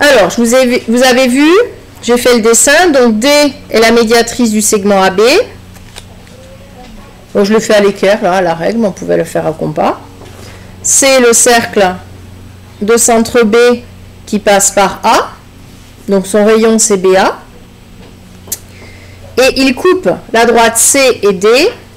Alors, vous avez vu, j'ai fait le dessin. Donc, D est la médiatrice du segment AB. Donc, je le fais à l'équerre, là, à la règle, mais on pouvait le faire à compas. C, le cercle de centre B qui passe par A. Donc, son rayon, c'est BA. Et il coupe la droite C et D.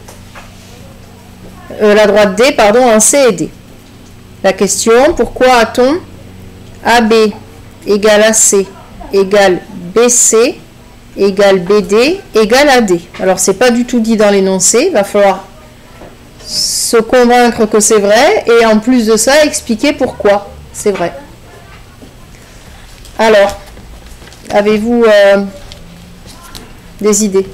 La droite D, pardon, en C et D. La question, pourquoi a-t-on AB égale AC égale BC égale BD égale AD? Alors, c'est pas du tout dit dans l'énoncé. Il va falloir se convaincre que c'est vrai et en plus de ça, expliquer pourquoi c'est vrai. Alors, avez-vous des idées?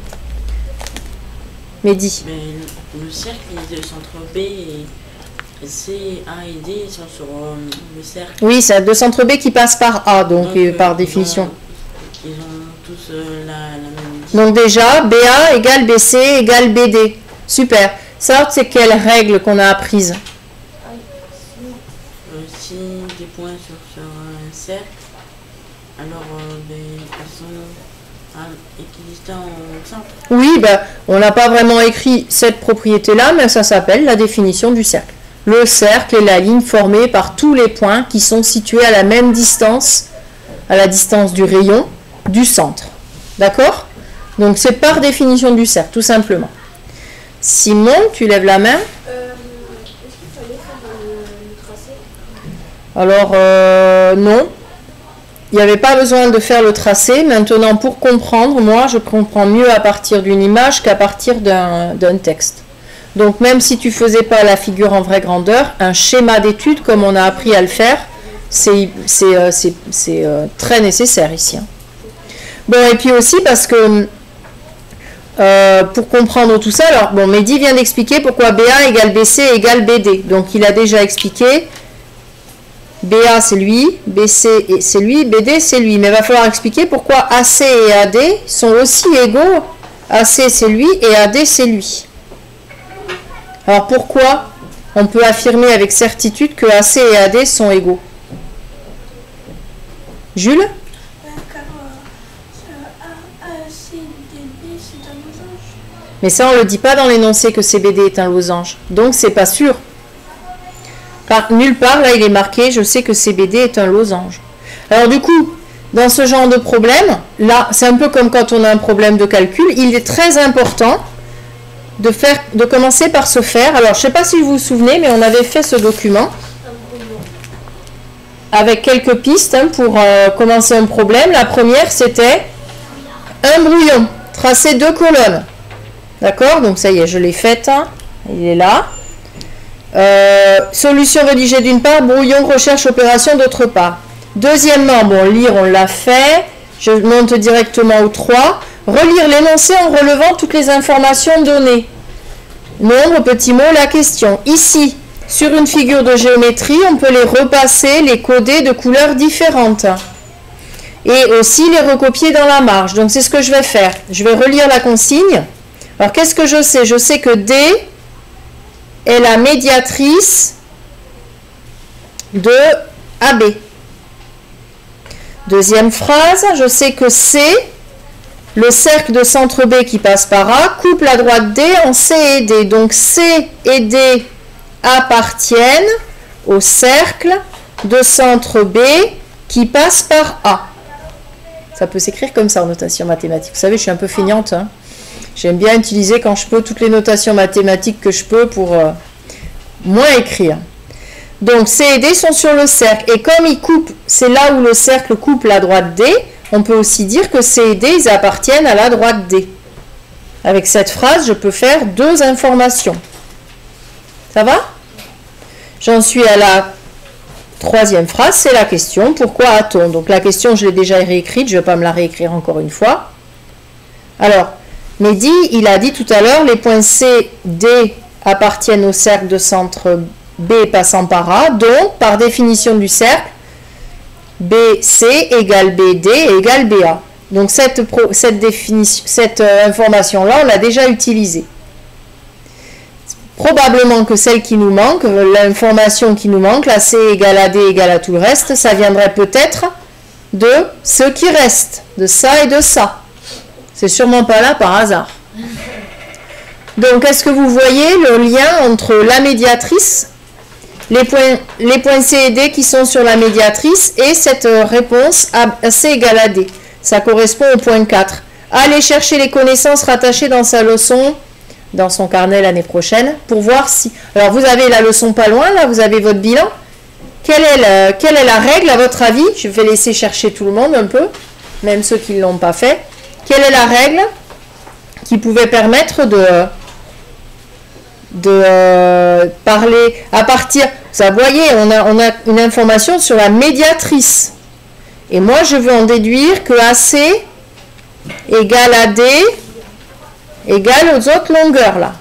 Mehdi. Mais le cercle est de centre B et C, A et D sont sur le cercle. Oui, c'est deux centres B qui passent par A, donc par définition. Ils ont tous la même... Donc déjà, BA égale BC égale BD. Super. Ça, c'est quelle règle qu'on a apprise? Si des points sur un cercle, alors elles sont équidistants au centre. Oui, ben, on n'a pas vraiment écrit cette propriété-là, mais ça s'appelle la définition du cercle. Le cercle est la ligne formée par tous les points qui sont situés à la même distance, à la distance du rayon, du centre. D'accord? Donc c'est par définition du cercle, tout simplement. Simon, tu lèves la main. Est-ce qu'il fallait faire le tracé? Alors, non. Il n'y avait pas besoin de faire le tracé. Maintenant, pour comprendre, moi, je comprends mieux à partir d'une image qu'à partir d'un texte. Donc, même si tu ne faisais pas la figure en vraie grandeur, un schéma d'étude, comme on a appris à le faire, c'est très nécessaire ici. Hein. Bon, et puis aussi parce que, pour comprendre tout ça, alors, bon, Mehdi vient d'expliquer pourquoi BA égale BC égale BD. Donc, il a déjà expliqué. BA c'est lui, BC c'est lui, BD c'est lui. Mais il va falloir expliquer pourquoi AC et AD sont aussi égaux. AC c'est lui et AD c'est lui. Alors pourquoi on peut affirmer avec certitude que AC et AD sont égaux? Jules? Car ACDB c'est un losange. Mais ça on ne le dit pas dans l'énoncé que CBD est un losange. Donc c'est pas sûr. Nulle part, là, il est marqué, je sais que CBD est un losange. Alors, du coup, dans ce genre de problème, là, c'est un peu comme quand on a un problème de calcul, il est très important de commencer par se faire. Alors, je ne sais pas si vous vous souvenez, mais on avait fait ce document avec quelques pistes hein, pour commencer un problème. La première, c'était un brouillon, tracer 2 colonnes. D'accord? Donc, ça y est, je l'ai faite. Hein. Il est là. Solution rédigée d'une part, brouillon, recherche, opération d'autre part. Deuxièmement, bon, lire, on l'a fait. Je monte directement au 3. Relire l'énoncé en relevant toutes les informations données. Nombre, petit mot, la question. Ici, sur une figure de géométrie, on peut les repasser, les coder de couleurs différentes. Et aussi les recopier dans la marge. Donc, c'est ce que je vais faire. Je vais relire la consigne. Alors, qu'est-ce que je sais? Je sais que D est la médiatrice de AB. Deuxième phrase, je sais que C, le cercle de centre B qui passe par A, coupe la droite D en C et D. Donc C et D appartiennent au cercle de centre B qui passe par A. Ça peut s'écrire comme ça en notation mathématique. Vous savez, je suis un peu feignante, hein. J'aime bien utiliser quand je peux toutes les notations mathématiques que je peux pour moins écrire. Donc C et D sont sur le cercle. Et comme ils coupent, c'est là où le cercle coupe la droite D, on peut aussi dire que C et D, ils appartiennent à la droite D. Avec cette phrase, je peux faire 2 informations. Ça va? J'en suis à la 3e phrase, c'est la question. Pourquoi a-t-on? Donc la question, je l'ai déjà réécrite, je ne vais pas me la réécrire encore une fois. Alors, Mehdi, il a dit tout à l'heure, les points C, D appartiennent au cercle de centre B passant par A. Donc, par définition du cercle, BC égale BD égale BA. Donc, cette information-là, on l'a déjà utilisée. Probablement que celle qui nous manque, l'information qui nous manque, la C égale AD égale à tout le reste, ça viendrait peut-être de ce qui reste, de ça et de ça. C'est sûrement pas là par hasard. Donc, est-ce que vous voyez le lien entre la médiatrice, les points C et D qui sont sur la médiatrice et cette réponse C égale à D? Ça correspond au point 4. Allez chercher les connaissances rattachées dans sa leçon, dans son carnet l'année prochaine, pour voir si... Alors, vous avez la leçon pas loin, là, vous avez votre bilan. Quelle est la règle, à votre avis? Je vais laisser chercher tout le monde un peu, même ceux qui ne l'ont pas fait. Quelle est la règle qui pouvait permettre de parler à partir... Vous voyez, on a une information sur la médiatrice. Et moi, je veux en déduire que AC égale à D égale aux autres longueurs, là.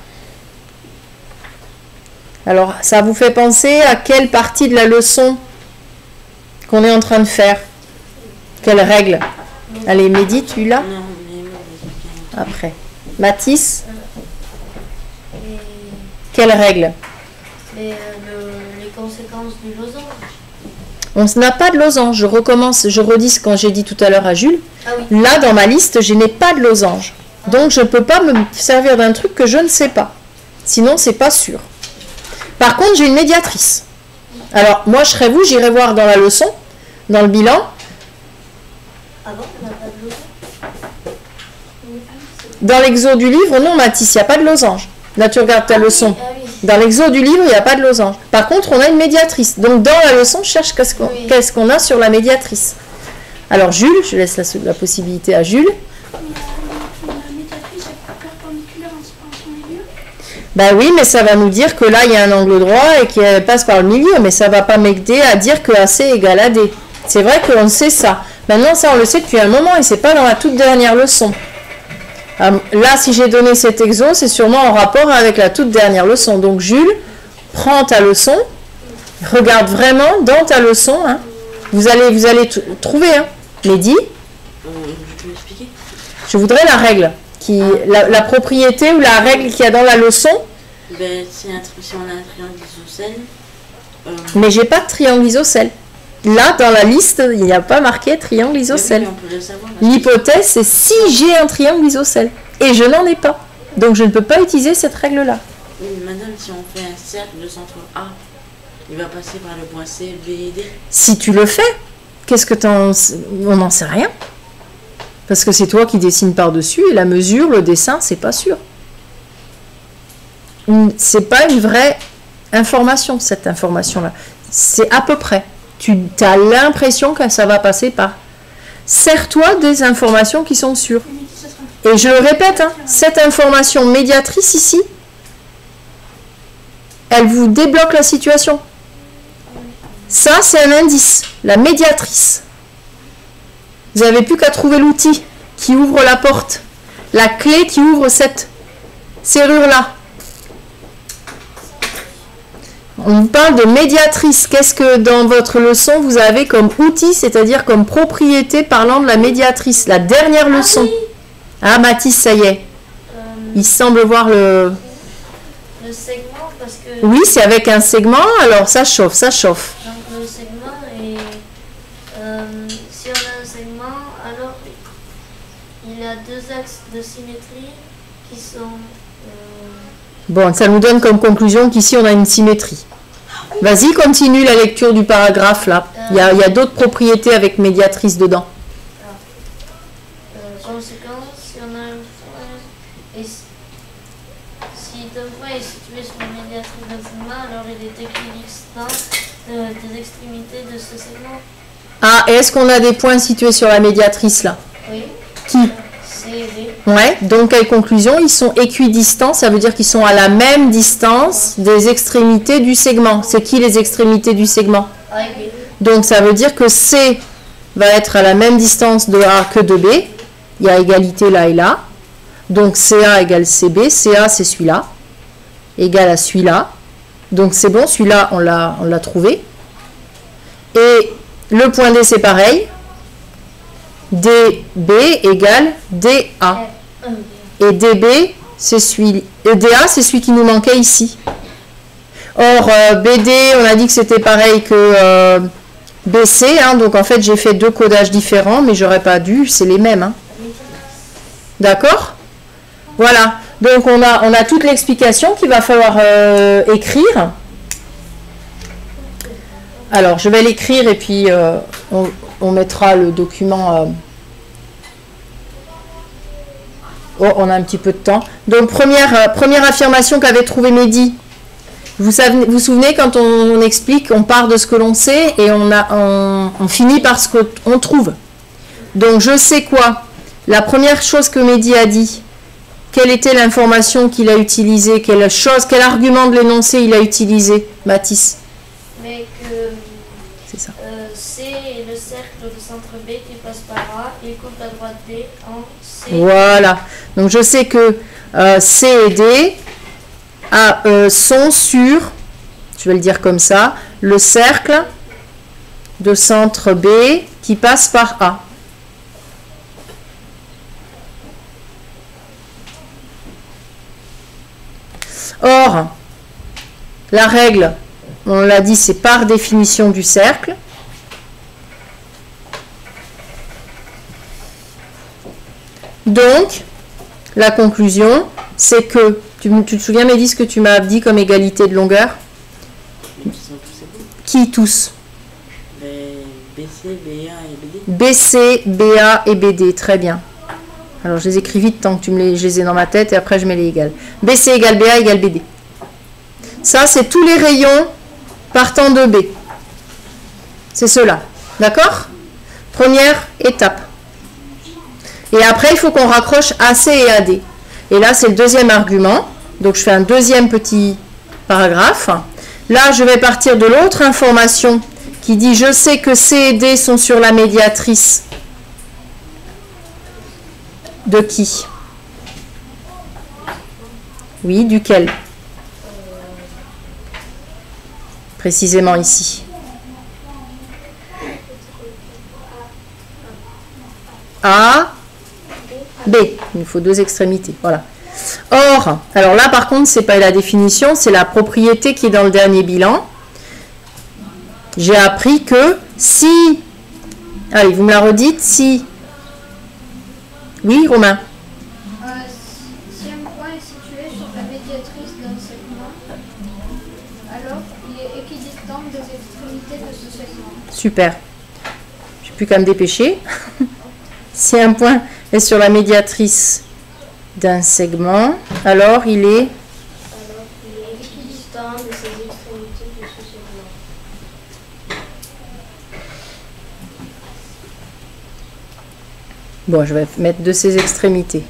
Alors, ça vous fait penser à quelle partie de la leçon qu'on est en train de faire? Quelle règle? Allez, Mehdi, tu l'as? Non, mais Après. Mathis? Quelle règle? Les conséquences du losange. On n'a pas de losange. Je recommence, je redis ce que j'ai dit tout à l'heure à Jules. Ah oui. Là, dans ma liste, je n'ai pas de losange. Donc, je ne peux pas me servir d'un truc que je ne sais pas. Sinon, c'est pas sûr. Par contre, j'ai une médiatrice. Alors, moi, je serais vous, j'irai voir dans la leçon, dans le bilan. Ah bon, on n'a pas de losange? Dans l'exo du livre, non, Mathis, il n'y a pas de losange. Là, tu regardes ta leçon. Ah oui. Dans l'exo du livre, il n'y a pas de losange. Par contre, on a une médiatrice. Donc, dans la leçon, je cherche qu'est-ce qu'on a sur la médiatrice. Alors, Jules, je laisse la possibilité à Jules. La médiatrice est perpendiculaire en son milieu. Ben oui, mais ça va nous dire que là, il y a un angle droit et qu'il passe par le milieu. Mais ça ne va pas m'aider à dire que AC égale à D. C'est vrai qu'on sait ça. Maintenant, ça, on le sait depuis un moment et ce n'est pas dans la toute dernière leçon. Là, si j'ai donné cet exo, c'est sûrement en rapport avec la toute dernière leçon. Donc, Jules, prends ta leçon, regarde vraiment dans ta leçon. Hein. Vous allez trouver. Hein. Mehdi, je peux expliquer? je voudrais la règle, la propriété ou la règle qu'il y a dans la leçon. Ben, si on a un triangle isocèle. Mais j'ai pas de triangle isocèle. Là, dans la liste, il n'y a pas marqué triangle isocèle. Oui, on peut le savoir. L'hypothèse, c'est si j'ai un triangle isocèle. Et je n'en ai pas. Donc, je ne peux pas utiliser cette règle-là. Oui, mais madame, si on fait un cercle de centre A, il va passer par le point C, B et D. Si tu le fais, qu'est-ce que on n'en sait rien. Parce que c'est toi qui dessines par-dessus et la mesure, le dessin, c'est pas sûr. C'est pas une vraie information, cette information-là. C'est à peu près. Tu as l'impression que ça va passer par... Sers-toi des informations qui sont sûres. Et je le répète, hein, cette information médiatrice ici, elle vous débloque la situation. Ça, c'est un indice, la médiatrice. Vous n'avez plus qu'à trouver l'outil qui ouvre la porte, la clé qui ouvre cette serrure-là. On parle de médiatrice. Qu'est-ce que dans votre leçon vous avez comme outil, c'est-à-dire comme propriété parlant de la médiatrice? La dernière leçon. Oui. Ah, Mathis, ça y est. Il semble voir le... Le segment, parce que... Oui, c'est avec un segment, alors ça chauffe, ça chauffe. Donc le segment, et si on a un segment, alors il a deux axes de symétrie qui sont... Bon, ça nous donne comme conclusion qu'ici on a une symétrie. Vas-y, continue la lecture du paragraphe là. Il y a d'autres propriétés avec médiatrice dedans. Conséquence, si on a un point, et si un point est situé sur la médiatrice d'un segment, alors il est équidistant des extrémités de ce segment. Ah, et est-ce qu'on a des points situés sur la médiatrice là? Oui. Qui? C et D. Ouais, donc quelle conclusion? Ils sont équidistants, ça veut dire qu'ils sont à la même distance des extrémités du segment. C'est qui les extrémités du segment? A et B. Donc ça veut dire que C va être à la même distance de A que de B. Il y a égalité là et là. Donc CA égale CB. CA c'est celui-là. Égale à celui-là. Donc c'est bon, celui-là on l'a trouvé. Et le point D c'est pareil. DB égale DA. Et DB c'est celui. Et DA c'est celui qui nous manquait ici. Or BD on a dit que c'était pareil que BC, hein, donc en fait j'ai fait deux codages différents, mais j'aurais pas dû, c'est les mêmes. Hein. D'accord? Voilà, donc on a toute l'explication qu'il va falloir écrire. Alors je vais l'écrire et puis on mettra le document. Oh, on a un petit peu de temps. Donc première affirmation qu'avait trouvé Mehdi. Vous vous souvenez quand on explique, on part de ce que l'on sait et on finit par ce qu'on trouve. Donc je sais quoi? La première chose que Mehdi a dit, quelle était l'information qu'il a utilisée, quel argument de l'énoncé il a utilisé, Mathis? Mais que c'est ça. C est le cercle de centre B qui passe par A et coupe la droite D en C. Voilà. Donc je sais que C et D sont sur, je vais le dire comme ça, le cercle de centre B qui passe par A. Or, la règle, on l'a dit, c'est par définition du cercle. Donc, la conclusion, c'est que, tu te souviens, Mehdi, ce que tu m'as dit comme égalité de longueur? Qui tous? BC, BA et BD. BC, BA et BD, très bien. Alors, je les écris vite tant que je les ai dans ma tête et après je mets les égales. BC égale BA égale BD. Ça, c'est tous les rayons partant de B. C'est cela. D'accord? Première étape. Et après, il faut qu'on raccroche AC et AD. Et là, c'est le deuxième argument. Donc, je fais un deuxième petit paragraphe. Là, je vais partir de l'autre information qui dit « Je sais que C et D sont sur la médiatrice. » De qui? Oui, duquel? Précisément ici. A, B. Il nous faut deux extrémités. Voilà. Or, alors là par contre, c'est pas la définition, c'est la propriété qui est dans le dernier bilan. J'ai appris que si... Allez, vous me la redites, si... Oui, Romain? Si un point est situé sur la médiatrice d'un segment, alors il est équidistant des extrémités de ce segment. Super. Je n'ai plus qu'à me dépêcher. Si un point est sur la médiatrice d'un segment, alors il est équidistant de ces extrémités de ce segment. Bon, je vais mettre de ses extrémités.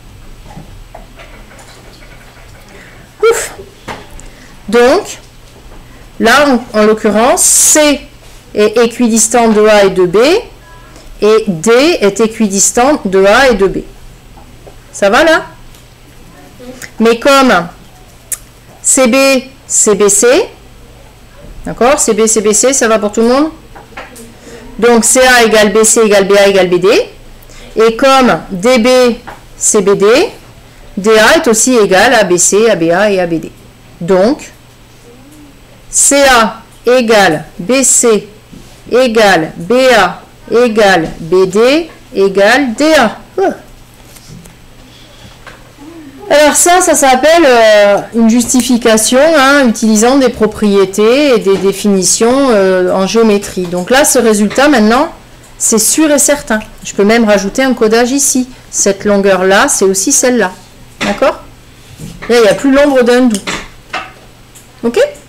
Ouf. Donc, là, en l'occurrence, C est équidistant de A et de B, et D est équidistant de A et de B. Ça va là? Mais comme CB, CBC, d'accord? CB, CBC, ça va pour tout le monde? Donc, CA égale BC égale BA égale BD. Et comme DB, CBD, DA est aussi égal à BC, ABA et ABD. Donc, CA égale BC égale BA égale BD égale DA. Alors ça s'appelle une justification utilisant des propriétés et des définitions en géométrie. Donc là, ce résultat maintenant, c'est sûr et certain. Je peux même rajouter un codage ici. Cette longueur-là, c'est aussi celle-là. D'accord? Là, il n'y a plus l'ombre d'un doute. Ok?